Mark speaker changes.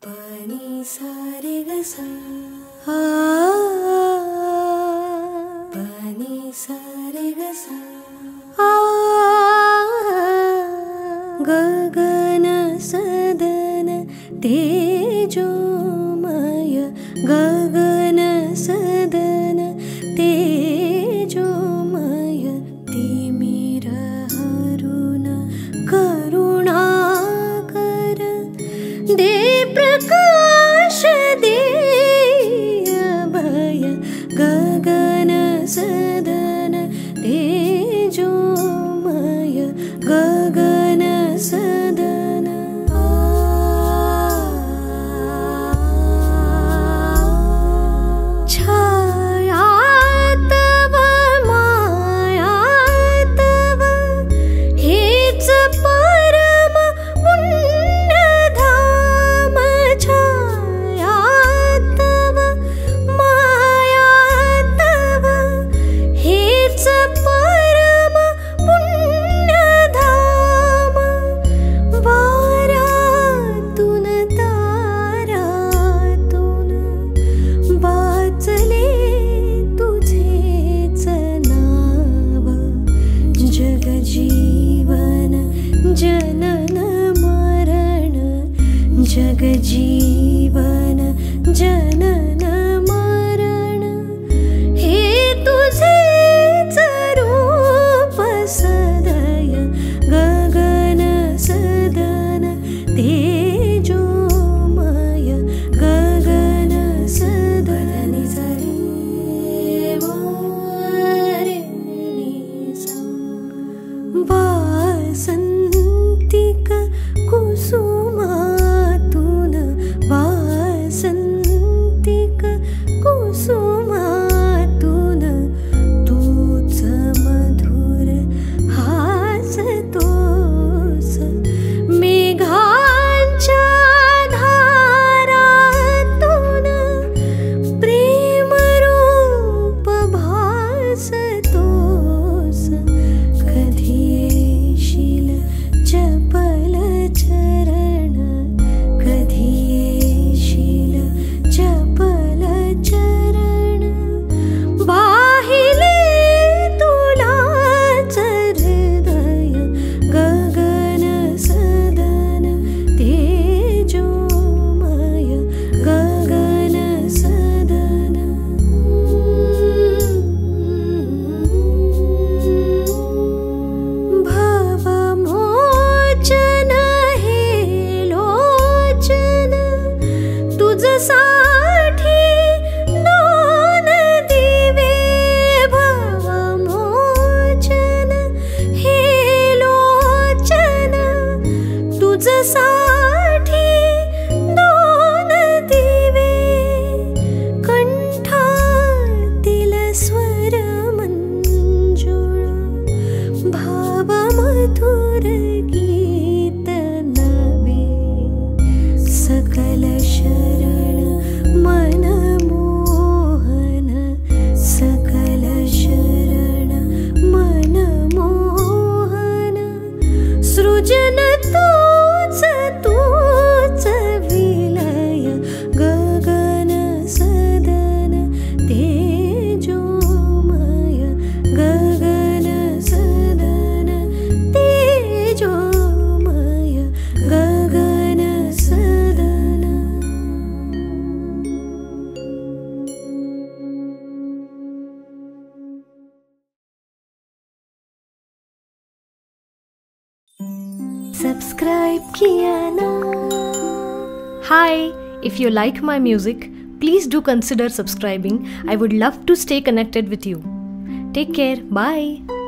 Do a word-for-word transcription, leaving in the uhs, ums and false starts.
Speaker 1: पानी सारे गसा आ पानी सारे गसा आ गगन सदन तेजोमय गगन सदन तेजोमय तिमिर हरुन करुणाकर दे प्रकाश दे अभय गगन सदन तेजोमय गगन सदन छाया तव माया तव हेच परम पुण्यधाम छाया तव माया तव हेच परम पुण्यधाम वाऱ्यातून ताऱ्यातून वाचले तुझेच नाव जगजीवन जनन मरण जगजीवन जनन मरण हे तुझेच रूप सदय गगन सदन तेजोमय गगन सदन सरे मोरे निसा वासंतिक कुसुमातून वासंतिक कुसुमातून तूच मधुर हासतोस मेघांच्या धारातून प्रेमरूप भासतोस कधी येशील चपल चरण कधी येशील चपल चरण वाहिले तुलाच हृदय गगन सदन तेजोमय गगन सदन भवमोचन हे लोचन तुझसाठी दोन दिवे भवमोचन हे लोचन तुझसाठी दोन दिवे कंठातील स्वर मंजुळ भावमधुर गीत नवे सकल शरण मनमोहन सकल शरण मनमोहन सृजन तूच तूच विलय गगन सदन तेजोमय गगन सदन तेजोमय गगन सदन सब्सक्राइब किया ना
Speaker 2: Hi, if you like my music, please do consider subscribing. I would love to stay connected with you. Take care. Bye.